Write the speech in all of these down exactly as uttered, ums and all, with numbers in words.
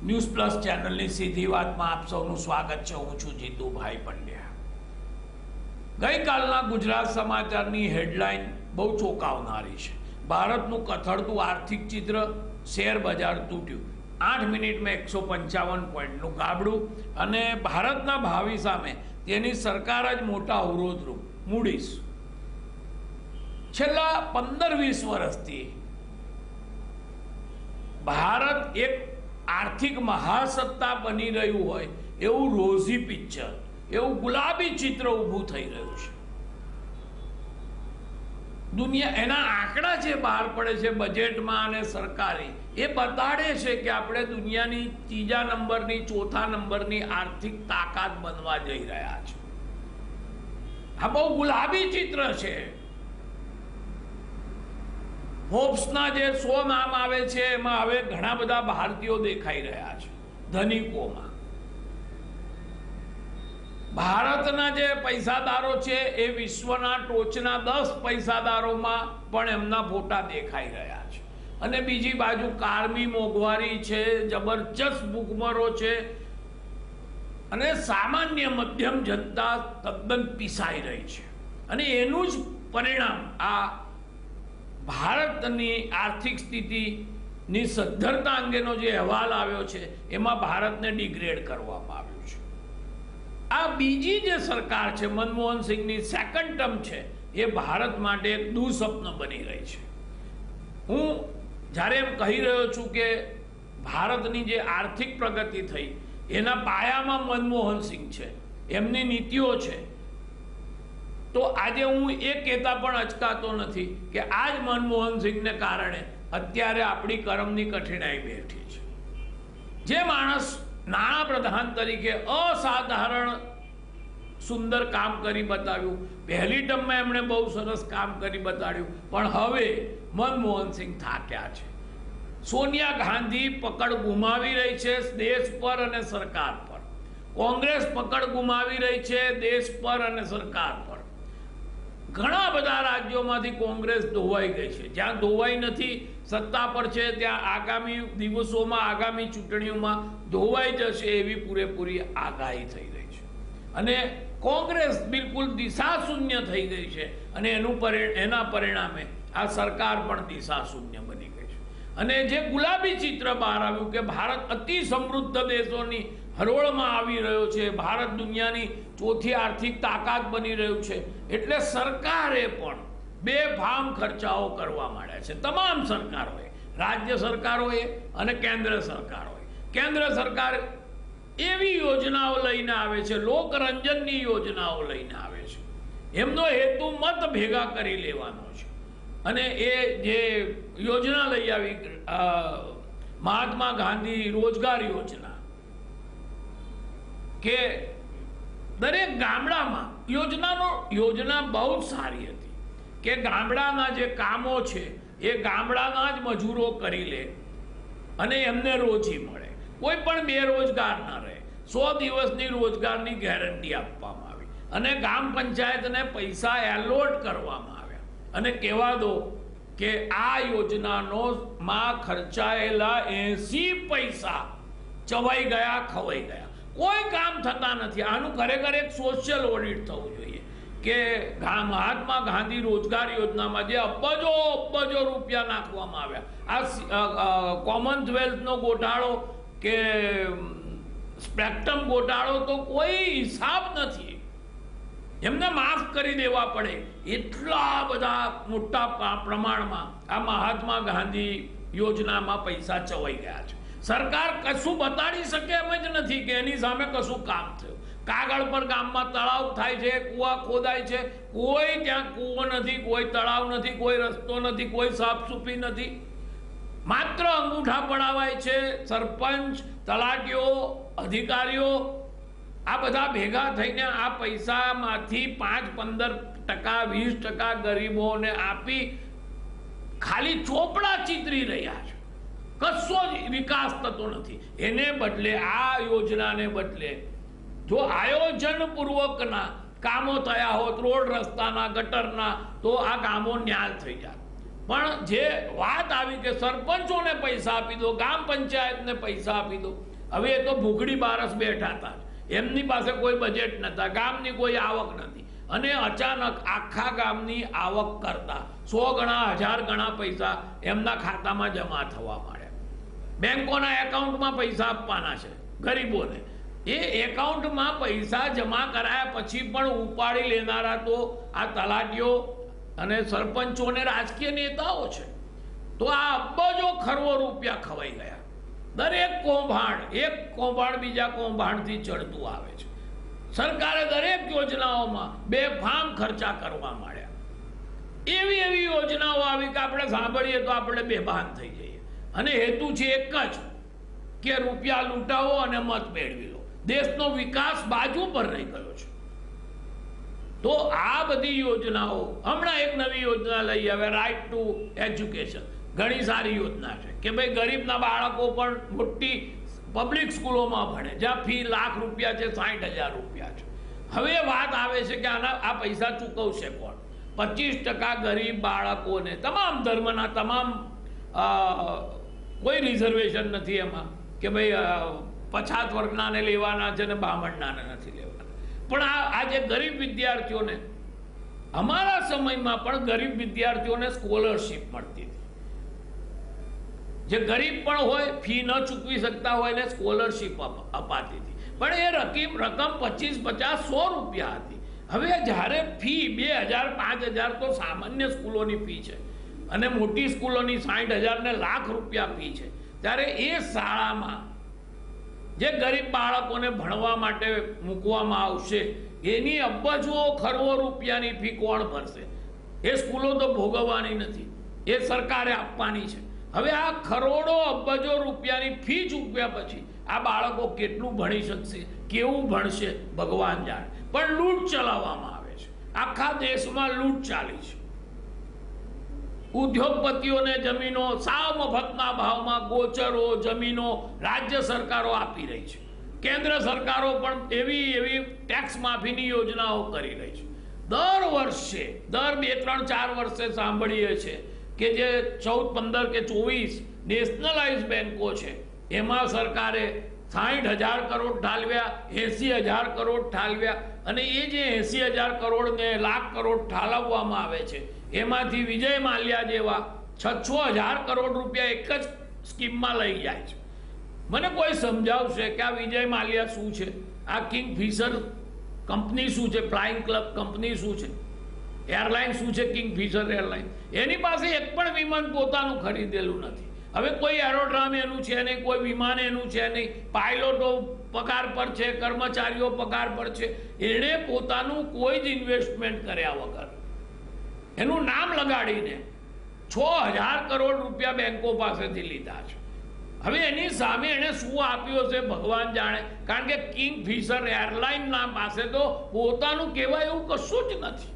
News plus ચેનલની સીધી વાતમાં આપ સૌનું સ્વાગત છે। હું છું જીતુભાઈ પંડ્યા। ગઈકાલના ગુજરાત સમાચારની હેડલાઇન બહુ ચોંકાવનારી છે। ભારતનું કથળતું આર્થિક ચિત્ર, શેર બજાર તૂટ્યું, આઠ મિનિટમાં એકસો પંચાવન પોઈન્ટનું ગાબડું અને ભારતના ભાવિ સામે તેની સરકાર જ મોટા અવરોધરૂપ મૂડીઝ છેલ્લા પંદર વીસ વર્ષથી ભારત એક આર્થિક મહાસત્તા બની રહ્યું હોય એવું રોઝી પિક્ચર, એવું ગુલાબી ચિત્ર ઊભું થઈ રહ્યું છે। દુનિયા એના આંકડા જે બહાર પડે છે બજેટમાં અને સરકારી, એ બતાડે છે કે આપણે દુનિયાની ત્રીજા નંબરની ચોથા નંબરની આર્થિક તાકાત બનવા જઈ રહ્યા છે। આ બહુ ગુલાબી ચિત્ર છે। ફોર્બ્સના જે સો નામ આવે છે એમાં હવે ઘણા બધા ભારતીયો દેખાઈ રહ્યા છે ધનિકોમાં। ભારતના જે પૈસાદારો છે એ વિશ્વના ટોચના દસ પૈસાદારોમાં પણ એમના ફોટા દેખાઈ રહ્યા છે અને બીજી બાજુ કારમી મોંઘવારી છે, જબરજસ્ત ભૂખમરો છે અને સામાન્ય મધ્યમ જનતા તદ્દન પીસાઈ રહી છે। અને એનું જ પરિણામ આ ભારતની આર્થિક સ્થિતિની સદ્ધરતા અંગેનો જે અહેવાલ આવ્યો છે એમાં ભારતને ડિગ્રેડ કરવામાં આવ્યું છે। આ બીજી જે સરકાર છે મનમોહન સિંહની સેકન્ડ ટર્મ છે એ ભારત માટે એક દુઃસ્વપ્ન બની રહી છે। હું જ્યારે એમ કહી રહ્યો છું કે ભારતની જે આર્થિક પ્રગતિ થઈ એના પાયામાં મનમોહન સિંહ છે, એમની નીતિઓ છે, તો આજે હું એ કહેતા પણ અચકાતો નથી કે આ જ મનમોહન સિંહને કારણે અત્યારે આપણી કરમની કઠિનાઈ બેઠી છે। જે માણસ નાણાં પ્રધાન તરીકે અસાધારણ સુંદર કામ કરી બતાવ્યું, પહેલી ટર્મમાં એમણે બહુ સરસ કામ કરી બતાડ્યું, પણ હવે મનમોહન સિંહ થાક્યા છે। સોનિયા ગાંધી પકડ ગુમાવી રહી છે દેશ પર અને સરકાર પર, કોંગ્રેસ પકડ ગુમાવી રહી છે દેશ પર અને સરકાર પર। ઘણા બધા રાજ્યોમાંથી કોંગ્રેસ ધોવાઈ ગઈ છે। જ્યાં ધોવાઈ નથી, સત્તા પર છે, ત્યાં આગામી દિવસોમાં આગામી ચૂંટણીઓમાં ધોવાઈ જશે એવી પૂરેપૂરી આગાહી થઈ રહી છે અને કોંગ્રેસ બિલકુલ દિશાશૂન્ય થઈ ગઈ છે અને એનું એના પરિણામે આ સરકાર પણ દિશાશૂન્ય બની ગઈ છે। અને જે ગુલાબી ચિત્ર બહાર આવ્યું કે ભારત અતિ સમૃદ્ધ દેશોની હરોળમાં આવી રહ્યો છે, ભારત દુનિયાની ચોથી આર્થિક તાકાત બની રહ્યું છે, એટલે સરકારે પણ બેફામ ખર્ચાઓ કરવા માંડ્યા છે। તમામ સરકારોએ, રાજ્ય સરકારોએ અને કેન્દ્ર સરકારોએ। કેન્દ્ર સરકાર એવી યોજનાઓ લઈને આવે છે, લોકરંજનની યોજનાઓ લઈને આવે છે, એમનો હેતુ મત ભેગા કરી લેવાનો છે। અને એ જે યોજના લઈ આવી મહાત્મા ગાંધી રોજગાર યોજના, કે દરેક ગામડામાં યોજનાનો યોજના બહુ સારી હતી કે ગામડાના જે કામો છે એ ગામડાના જ મજૂરો કરી લે અને એમને રોજી મળે, કોઈ પણ બેરોજગાર ના રહે। સો દિવસની રોજગારની ગેરંટી આપવામાં આવી અને ગામ પંચાયતને પૈસા એલોટ કરવામાં આવ્યા અને કહેવા દો કે આ યોજનાનો માં ખર્ચાયેલા એસી પૈસા ચવાઈ ગયા, ખવાઈ ગયા, કોઈ કામ થતા નથી। આનું ખરેખર એક સોશિયલ ઓડિટ થવું જોઈએ કે મહાત્મા ગાંધી રોજગાર યોજનામાં જે અબજો અબજો રૂપિયા નાખવામાં આવ્યા, આ કોમનવેલ્થનો ગોટાળો કે સ્પેક્ટ્રમ ગોટાળો તો કોઈ હિસાબ નથી, એમને માફ કરી દેવા પડે એટલા બધા મોટા પ્રમાણમાં આ મહાત્મા ગાંધી યોજનામાં પૈસા ચવાઈ ગયા છે। સરકાર કશું બતાડી શકે એમ જ નથી કે એની સામે કશું કામ થયું। કાગળ પર ગામમાં તળાવ થાય છે, કૂવા ખોદાય છે, કોઈ ત્યાં કૂવો નથી, કોઈ તળાવ નથી, કોઈ રસ્તો નથી, કોઈ સાફસૂફી નથી, માત્ર અંગૂઠા પડાવાય છે। સરપંચ, તલાટીઓ, અધિકારીઓ આ બધા ભેગા થઈને આ પૈસામાંથી પાંચ પંદર ટકા વીસ ટકા ગરીબોને આપી ખાલી ચોપડા ચિતરી રહ્યા છે, કશો જ વિકાસ થતો નથી। એને બદલે આ યોજનાને બદલે જો આયોજનપૂર્વકના કામો થયા હોત, રોડ રસ્તાના, ગટરના, તો આ કામો ન્યાલ થઈ જાય। પણ જે વાત આવી કે સરપંચોને પૈસા આપી દો, ગામ પંચાયતને પૈસા આપી દો, હવે એ તો ભૂખડી બારસ બેઠા હતા, એમની પાસે કોઈ બજેટ નતા, ગામની કોઈ આવક નથી, અને અચાનક આખા ગામની આવક કરતા સો ગણા હજાર ગણા પૈસા એમના ખાતામાં જમા થવા માંડ્યા. બેંકોના એકાઉન્ટમાં પૈસા આપવાના છે ગરીબોને. એ એકાઉન્ટમાં પૈસા જમા કરાયા પછી પણ ઉપાડી લેનારા તો આ તલાટીઓ અને સરપંચો અને રાજકીય નેતાઓ છે. તો આ અબજો ખરવો રૂપિયા ખવાઈ ગયા. દરેક કૌભાંડ એક કૌભાંડ બીજા કૌભાંડથી ચડતું આવે છે. સરકારે દરેક યોજનાઓમાં બેફામ ખર્ચા કરવા માંડ્યા. એવી એવી યોજનાઓ આવી કે આપણે સાંભળીએ તો આપણે બેભાન થઈ જઈએ, અને હેતુ છે એક જ કે રૂપિયા લૂંટાવો અને મત મેળવી લો. દેશનો વિકાસ બાજુ પર રહી ગયો છે. તો આ બધી યોજનાઓ, હમણાં એક નવી યોજના લઈ આવે, રાઇટ ટુ એજ્યુકેશન. ઘણી સારી યોજના છે કે ભાઈ ગરીબના બાળકો પણ મોટી પબ્લિક સ્કૂલોમાં ભણે, જ્યાં ફી લાખ રૂપિયા છે, સાઠ હજાર રૂપિયા છે. હવે વાત આવે છે કે આના આ પૈસા ચૂકવશે કોણ? પચીસ ટકા ગરીબ બાળકોને, તમામ ધર્મના, તમામ કોઈ રિઝર્વેશન નથી એમાં કે ભાઈ પછાત વર્ગનાને લેવાના છે ને બ્રાહ્મણનાને નથી લેવાના. પણ આ આજે ગરીબ વિદ્યાર્થીઓને, અમારા સમયમાં પણ ગરીબ વિદ્યાર્થીઓને સ્કોલરશીપ મળતી હતી. જે ગરીબ પણ હોય, ફી ન ચૂકવી શકતા હોય ને સ્કોલરશીપ અપાતી હતી. પણ એ રકમ રકમ પચીસ પચાસ સો રૂપિયા હતી. હવે જ્યારે ફી બે હજાર પાંચ હજાર તો સામાન્ય સ્કૂલોની ફી છે, અને મોટી સ્કૂલોની સાઠ હજાર ને લાખ રૂપિયા ફી છે, ત્યારે એ શાળામાં જે ગરીબ બાળકોને ભણવા માટે મૂકવામાં આવશે એની અબજો ખરવો રૂપિયાની ફી કોણ ભરશે? એ સ્કૂલો તો ભોગવવાની નથી, એ સરકારે આપવાની છે. હવે આ કરોડો અબજો રૂપિયાની ફી ચૂકવ્યા પછી આ બાળકો કેટલું ભણી શકશે, કેવું ભણશે, ભગવાન જાણે. પણ લૂંટ ચલાવવામાં આવે છે. આખા દેશમાં લૂંટ ચાલી છે. ઉદ્યોગપતિઓને જમીનો સાવ મફતના ભાવમાં ગોચરો જમીનો રાજ્ય સરકારો આપી રહી છે. કેન્દ્ર સરકારો પણ એવી એવી ટેક્સ માફીની યોજનાઓ કરી રહી છે. દર વર્ષે દર બે ત્રણ ચાર વર્ષે સાંભળીએ છીએ કે જે ચૌદ પંદર કે ચોવીસ નેશનલાઇઝ બેન્કો છે એમાં સરકારે સાઠ હજાર કરોડ ઠાલવ્યા, એસી હજાર કરોડ ઠાલવ્યા, અને એ જે એસી હજાર કરોડ ને લાખ કરોડ ઠાલવવામાં આવે છે એમાંથી વિજય માલ્યા જેવા છ છ હજાર કરોડ રૂપિયા એક જ સ્કીમમાં લઈ જાય છે. મને કોઈ સમજાવશે કે આ વિજય માલ્યા શું છે? આ કિંગફિશર કંપની શું છે? ફ્લાઇંગ ક્લબ કંપની શું છે? એરલાઇન શું છે? Kingfisher airline. એની પાસે એક પણ વિમાન પોતાનું ખરીદેલું નથી. હવે કોઈ એરોડ્રામ એનું છે નહીં, કોઈ વિમાન એનું છે નહીં, પાયલોટો પગાર પર છે, કર્મચારીઓ પગાર પર છે. એણે પોતાનું કોઈ જ ઇન્વેસ્ટમેન્ટ કર્યા વગર એનું નામ લગાડીને છ હજાર કરોડ રૂપિયા બેંકો પાસેથી લીધા છે. હવે એની સામે એને શું આપ્યું છે ભગવાન જાણે, કારણ કે કિંગફિશર એરલાઇનના પાસે તો પોતાનું કહેવાય એવું કશું જ નથી.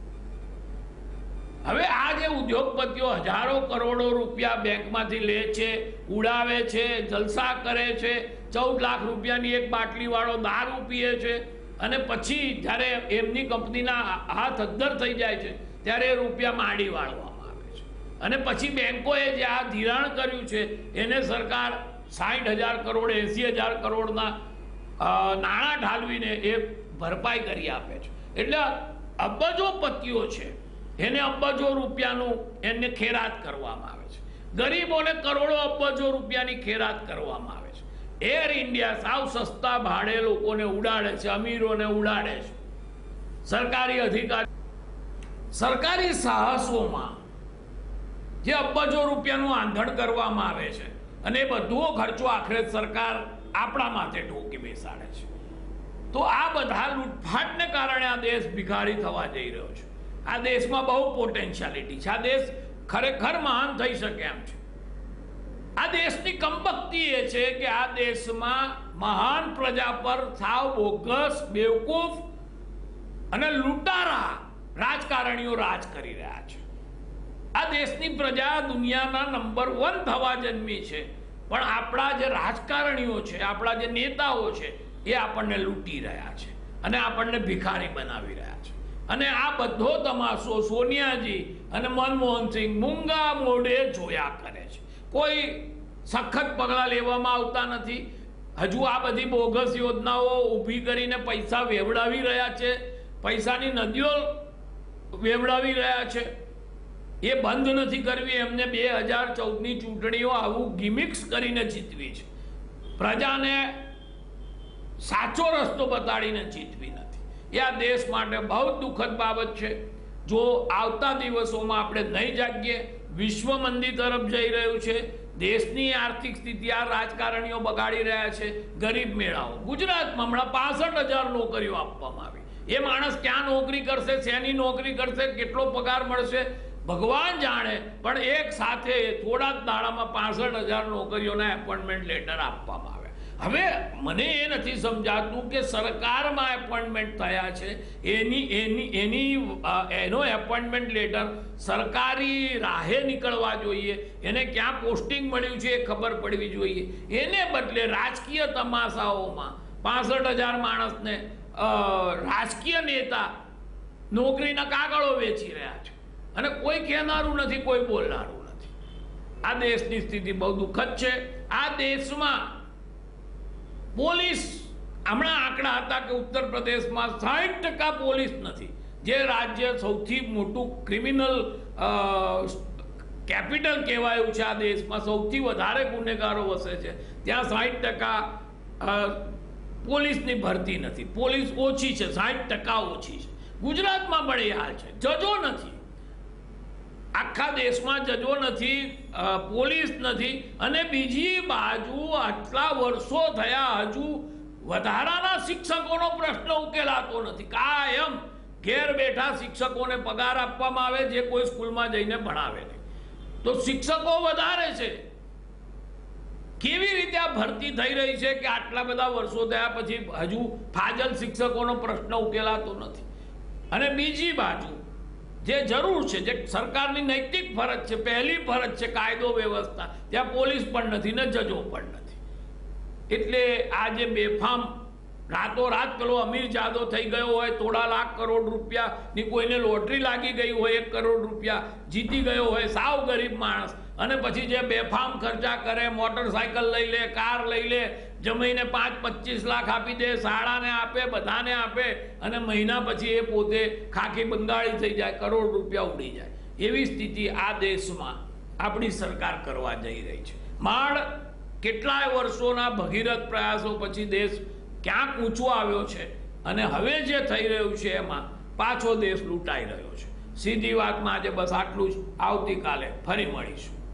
હવે આ જે ઉદ્યોગપતિઓ હજારો કરોડો રૂપિયા બેંકમાંથી લે છે, ઉડાવે છે, જલસા કરે છે, ચૌદ લાખ રૂપિયાની એક બાટલી વાળો દારૂ પીએ છે, અને પછી જ્યારે એમની કંપનીના હાથ અદ્ધર થઈ જાય છે ત્યારે રૂપિયા માડી વાળવામાં આવે છે. અને પછી બેંકોએ જે આ ધિરાણ કર્યું છે એને સરકાર સાઠ હજાર કરોડ એસી હજાર કરોડના નાણાં ઢાલવીને એ ભરપાઈ કરી આપે છે. એટલે અબજો પતિઓ છે એને અબજો રૂપિયાનું એને ખેરાત કરવામાં આવે છે. ગરીબોને કરોડો અબજો રૂપિયાની ખેરાત કરવામાં આવે છે. એર ઇન્ડિયા સાવ સસ્તા ભાડે લોકોને ઉડાડે છે, અમીરોને ઉડાડે છે. સરકારી અધિકારી સરકારી સાહસોમાં જે અબજો રૂપિયાનું આંધણ કરવામાં આવે છે, અને બધો ખર્ચો આખરે સરકાર આપણા માથે ઠોકી બેસાડે છે. તો આ બધા લૂંટફાટને કારણે આ દેશ ભિખારી થવા જઈ રહ્યો છે. આ દેશમાં બહુ પોટેન્શિયાલિટી છે. આ દેશ ખરેખર મહાન થઈ શકે એમ છે. આ દેશની કમબખ્તી એ છે કે આ દેશમાં મહાન પ્રજા પર સાવ બોગસ, બેવકૂફ અને લૂંટારા રાજકારણીઓ રાજ કરી રહ્યા છે. આ દેશની પ્રજા દુનિયાના નંબર વન થવા જન્મી છે, પણ આપણા જે રાજકારણીઓ છે, આપણા જે નેતાઓ છે, એ આપણને લૂંટી રહ્યા છે અને આપણને ભિખારી બનાવી રહ્યા છે. અને આ બધો તમાશો સોનિયાજી અને મનમોહનસિંહ મૂંગા મોઢે જોયા કરે છે. કોઈ સખત પગલાં લેવામાં આવતા નથી. હજુ આ બધી બોગસ યોજનાઓ ઊભી કરીને પૈસા વેવડાવી રહ્યા છે, પૈસાની નદીઓ વેવડાવી રહ્યા છે. એ બંધ નથી કરવી. એમને બે હજાર ચૌદની ચૂંટણીઓ આવું ગિમિક્સ કરીને જીતવી છે. પ્રજાને સાચો રસ્તો બતાડીને જીતવી નથી. એ આ દેશ માટે બહુ દુઃખદ બાબત છે. જો આવતા દિવસોમાં આપણે નહીં જાગીએ, વિશ્વ મંદી તરફ જઈ રહ્યું છે, દેશની આર્થિક સ્થિતિ આ રાજકારણીઓ બગાડી રહ્યા છે. ગરીબ મેળાઓ ગુજરાતમાં હમણાં પાસઠ હજાર નોકરીઓ આપવામાં આવી. એ માણસ ક્યાં નોકરી કરશે, શેની નોકરી કરશે, કેટલો પગાર મળશે ભગવાન જાણે. પણ એક સાથે થોડા જ દાડામાં પાસઠ હજાર નોકરીઓના એપોઇન્ટમેન્ટ લેટર આપવામાં આવે. હવે મને એ નથી સમજાતું કે સરકારમાં એપોઇન્ટમેન્ટ થયા છે એની એની એની એનો એપોઇન્ટમેન્ટ લેટર સરકારી રાહે નીકળવા જોઈએ, એને ક્યાં પોસ્ટિંગ મળ્યું છે એ ખબર પડવી જોઈએ. એને બદલે રાજકીય તમાશાઓમાં પાસઠ હજાર માણસને રાજકીય નેતા નોકરીના કાગળો વેચી રહ્યા છે અને કોઈ કહેનારું નથી, કોઈ બોલનારું નથી. આ દેશની સ્થિતિ બહુ દુઃખદ છે. આ દેશમાં પોલીસ, હમણાં આંકડા હતા કે ઉત્તર પ્રદેશમાં સાઠ ટકા પોલીસ નથી, જે રાજ્ય સૌથી મોટું ક્રિમિનલ કેપિટલ કહેવાયું છે. આ દેશમાં સૌથી વધારે ગુનેગારો વસે છે, ત્યાં સાઠ ટકા પોલીસની ભરતી નથી. પોલીસ ઓછી છે, સાઠ ટકા ઓછી છે. ગુજરાતમાં પણ એ હાલ છે. જજો નથી, આખા દેશમાં જજો નથી, પોલીસ નથી. અને બીજી બાજુ આટલા વર્ષો થયા હજુ વધારાના શિક્ષકોનો પ્રશ્ન ઉકેલાતો નથી. કાયમ ઘેર બેઠા શિક્ષકોને પગાર આપવામાં આવે જે કોઈ સ્કૂલમાં જઈને ભણાવે નહીં. તો શિક્ષકો વધારે છે, કેવી રીતે આ ભરતી થઈ રહી છે કે આટલા બધા વર્ષો થયા પછી હજુ ફાજલ શિક્ષકોનો પ્રશ્ન ઉકેલાતો નથી. અને બીજી બાજુ જે જરૂર છે, જે સરકારની નૈતિક ફરજ છે, પહેલી ફરજ છે કાયદો વ્યવસ્થા, ત્યાં પોલીસ પણ નથી ને જજો પણ નથી. એટલે આ જે બેફામ રાતોરાત પેલો અમીર જાદો થઈ ગયો હોય, થોડા લાખ કરોડ રૂપિયાની કોઈને લોટરી લાગી ગઈ હોય, એક કરોડ રૂપિયા જીતી ગયો હોય, સાવ ગરીબ માણસ, અને પછી જે બેફામ ખર્ચા કરે, મોટરસાયકલ લઈ લે, કાર લઈ લે, જમીને પાંચ પચીસ લાખ આપી દે, શાળાને આપે, બધાને આપે, અને મહિના પછી એ પોતે ખાખી બંગાળી થઈ જાય, કરોડ રૂપિયા ઉડી જાય. એવી સ્થિતિ આ દેશમાં આપણી સરકાર કરવા જઈ રહી છે. માંડ કેટલાય વર્ષોના ભગીરથ પ્રયાસો પછી દેશ ક્યાંક ઊંચો આવ્યો છે અને હવે જે થઈ રહ્યું છે એમાં પાછો દેશ લૂંટાઈ રહ્યો છે. સીધી વાતમાં આજે બસ આટલું જ. આવતીકાલે ફરી મળીશું.